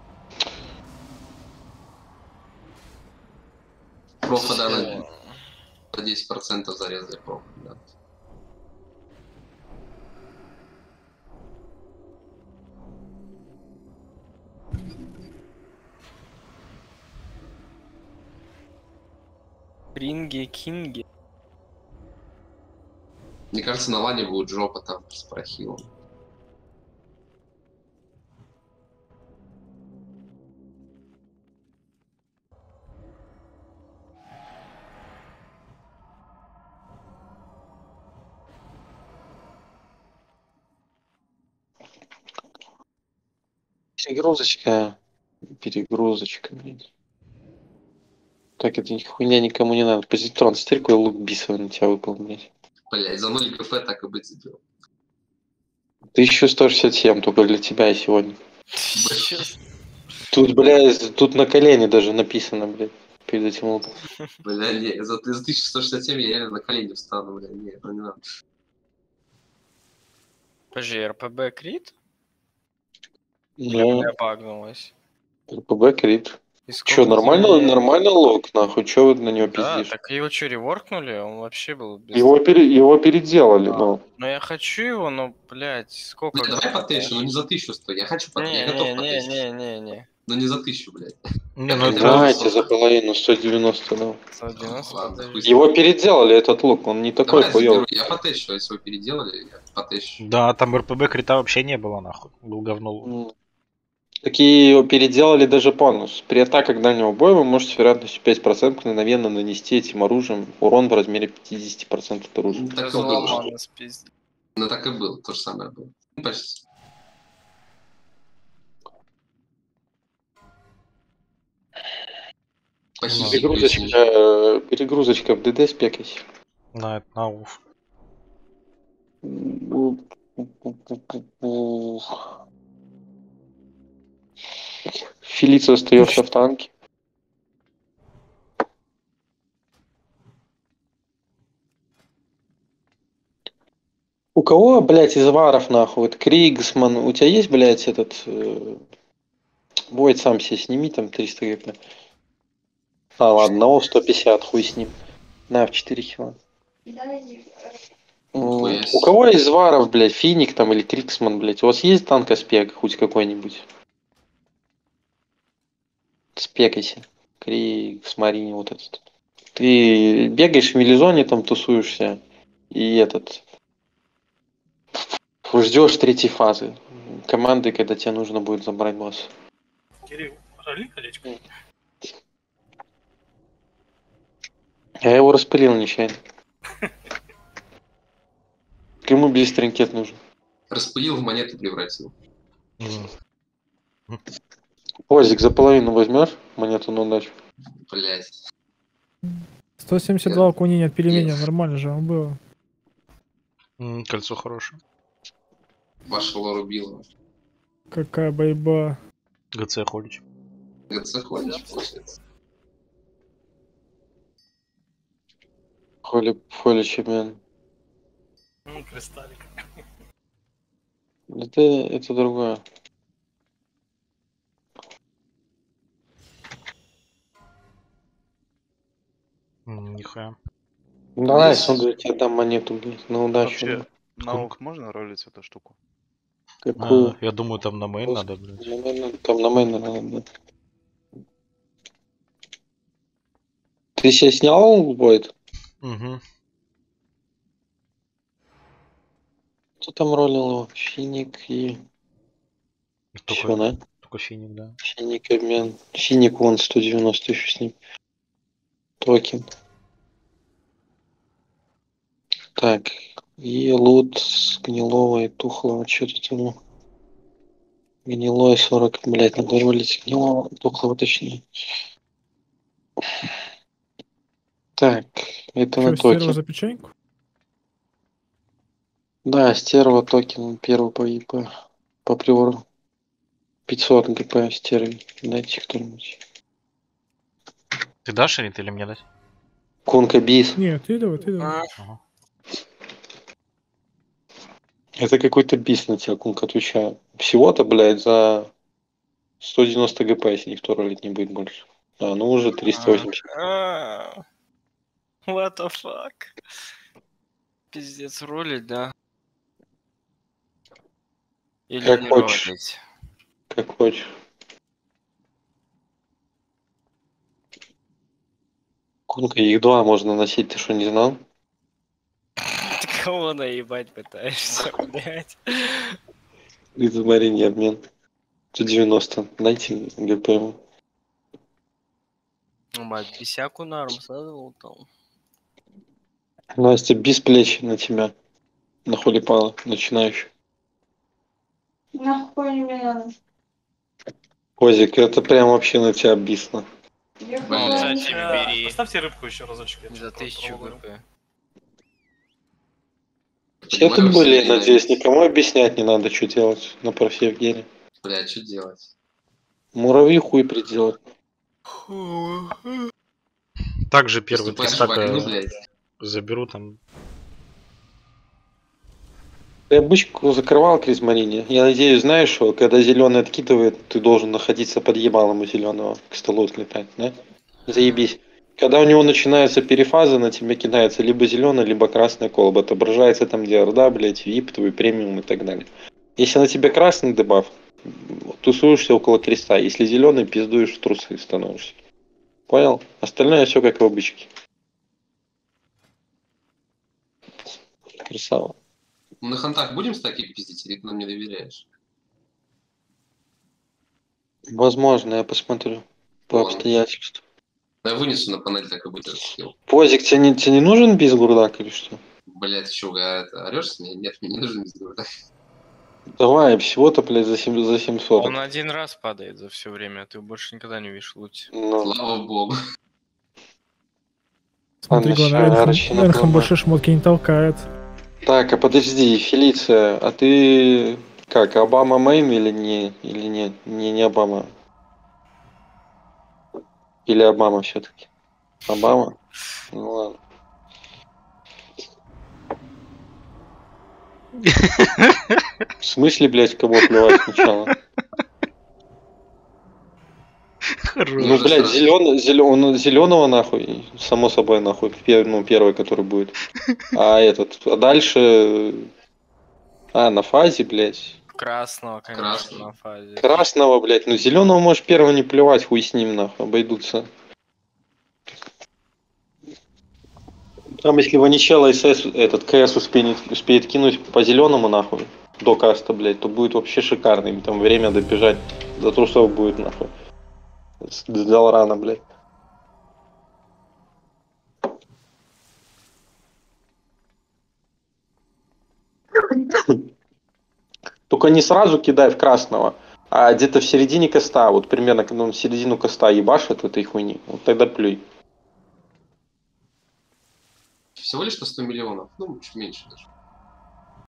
B: Профа, да, на 10% зарезали профа, да.
F: Ринги, кинги.
B: Мне кажется, на лане будет жопа там с прохилом.
A: Перегрузочка, блядь. Так, это хуйня никому не надо. Позитрон, смотри, какой лук бисовый на тебя выпал, блядь.
B: Блять, за 0 КП так и быть сделал.
A: 1167 только для тебя сегодня.
F: Сейчас.
A: Тут, блядь, тут на колени даже написано, блядь, перед этим луком.
B: Бля, не, за 1167 я реально на колени встану, бля, не, это не надо.
F: Подожди, РПБ крит? Или
A: Ну,
F: меня багнулось?
A: РПБ крит.
F: И
A: Чё,
F: сколько
A: нормально,
F: тебе?
A: нормально лог, нахуй? Чё вы на него
F: Да,
A: пиздишь?
F: так его что, реворкнули? Он вообще был без...
A: Его переделали, ну.
F: Но я хочу его, но, блядь, сколько...
B: Бля, давай по 1000, но не за 1000 стой. Я хочу по... Я готов по 1000.
F: Не.
B: Но не за 1000, блядь.
C: Не, ну это...
A: Давайте за половину 190, да.
F: 190?
B: Ладно, хуй с
A: Его
B: ним.
A: переделали, этот лук, он не такой
B: Давай я заберу,
A: хуёвый.
B: я по 1000, если его переделали, я по 1000.
C: Да, там РПБ крита вообще не было, нахуй. Был говно лук.
A: Такие его переделали даже бонус. При атаках дальнего боя вы можете с вероятностью 5% мгновенно нанести этим оружием урон в размере 50% от оружия.
B: Так и было. Ну так и было, то же самое было. Ну, почти. Почти.
A: Перегрузочка в ДД спекайся.
C: На уф.
A: Филица остается в танке. У кого, блядь, из варов, нахуй, вот Кригсман, у тебя есть, блядь, этот... Войд сам себе сними, там 300 гп. А, ладно, о, 150, хуй с ним. На, в 4 хила. У кого из варов, блядь, Финик там или Криксман, блядь, у вас есть танк спек хоть какой-нибудь? Спекайся. Крикс, Марине вот этот. Ты бегаешь в милизоне, там тусуешься, и этот... Ждешь третьей фазы. Команды, когда тебе нужно будет забрать босс.
L: Кирилл, роли колечко.
A: Я его распылил нечаянно. Кому без тринкет нужен?
B: Распылил, в монету превратил.
A: Позик за половину возьмешь монету на удачу?
B: Блять.
H: 172 уклонения от пельменя, нормально же было.
C: Кольцо хорошее.
B: Ваша лора убила.
H: Какая бойба.
C: ГЦ Холич.
B: ГЦ Холич, получается.
A: Холич, мен.
L: Ну, кристаллик.
A: Это другое.
C: Нихуя.
A: Давай, я тебе дам монету, блядь, на удачу.
K: Вообще, на ок можно ролить эту штуку?
A: Какую?
C: Я думаю, там на мейн надо, блядь.
A: Там на мейн надо, да. Ты себе снял, Войд?
C: Угу.
A: Кто там ролил его? Финик и... Все, да?
C: Только финик, да.
A: Финик обмен. Финик вон 190 еще с ним. Токен. Так. И лут с гнилого и тухлого. Что тут ему? Гнилое 40, блядь, надо ролить гнилого, тухлого точнее. Так, это на
H: Что, стерва
A: токен.
H: за печеньку?
A: Да, стерва токен первый по приору. 500 ГП стерви. Дайте кто-нибудь.
C: Ты дашь или мне дать?
A: Кунка бис.
H: Нет, ты давай, ты давай.
C: Ага.
A: Это какой-то бис на тебя, Кунка, отвечаю. Всего-то, блядь, за 190 ГП, если никто ролить не будет больше. А, ну уже 380.
F: What the fuck? Пиздец, ролить, да? Или
A: Как
F: не
A: хочешь.
F: ролить?
A: Как хочешь. Кунка, их два можно носить, ты что, не знал?
F: Ты кого наебать пытаешься, блядь?
A: Измерение обмен. 190. Дайте ГП ему.
F: Ну, мать, бесяку норм задал там.
A: Настя, без плеч на тебя. На холипала, начинающий.
I: Нахуй не надо.
A: Козик, это прям вообще на тебя бисно.
F: Ну, кстати, бери.
L: Поставьте рыбку еще разочек. я
F: За
L: чё-то
F: 1000
L: попробую.
F: ГП.
A: Все тут
B: Понимаю,
A: были,
B: все
A: надеюсь,
B: ненавидят.
A: никому объяснять не надо, что делать на профи Евгения.
B: Бля, что делать?
A: Муравьи хуй приделать.
C: Также первый
B: Выступаешь в
C: 300
B: войну, блядь.
C: заберу там.
A: Ты обычку закрывал Кризмарине. Я надеюсь, знаешь, что когда зеленый откидывает, ты должен находиться под ебалом у зеленого, к столу отлетать, да? Заебись. Когда у него начинается перефаза, на тебя кидается либо зеленая, либо красная колба. Отображается там, где орда, блядь, вип, твой премиум и так далее. Если на тебе красный дебаф, тусуешься около креста. Если зеленый, пиздуешь в трусы становишься. Понял? Остальное все как в обычке. Красава.
B: На хантах будем стаки пиздить, или ты нам не доверяешь?
A: Возможно, я посмотрю по
B: Ладно.
A: обстоятельствам.
B: Я вынесу на панель, так и будет этот скилл.
A: Позик, тебе не нужен безгурдак или что?
B: Блять, что, орешься? Нет, мне не нужен безгурдак.
A: Давай, всего-то, блядь, за 700.
F: Он один раз падает за все время, ты больше никогда не увидишь луть.
A: Ну,
B: Слава богу.
H: Смотри,
A: Ладно,
H: главное,
A: ща,
H: Энхам больше шмотки не толкает.
A: Так, а подожди, Фелиция, а ты как, Обама мейн или не? Или нет? Не Обама. Или Обама все-таки? Обама? Ну ладно. В смысле, блядь, кого плевать сначала? Ну, блядь, зеленого нахуй, само собой нахуй, первый, который будет. А дальше... на фазе, блядь.
F: Красного, конечно, на фазе.
A: Красного, блядь, ну зеленого можешь первого не плевать, хуй с ним нахуй, обойдутся. Там, если Ваничела СС, КС успеет кинуть по зеленому нахуй, до каста, блядь, то будет вообще шикарно. Им там время добежать до трусов будет нахуй. С Далрана, блядь. Только не сразу кидай в красного, а где-то в середине каста, вот примерно, когда он в середину каста ебашит в этой хуйни, вот тогда плюй.
B: Всего лишь на 100 миллионов, ну, чуть меньше даже.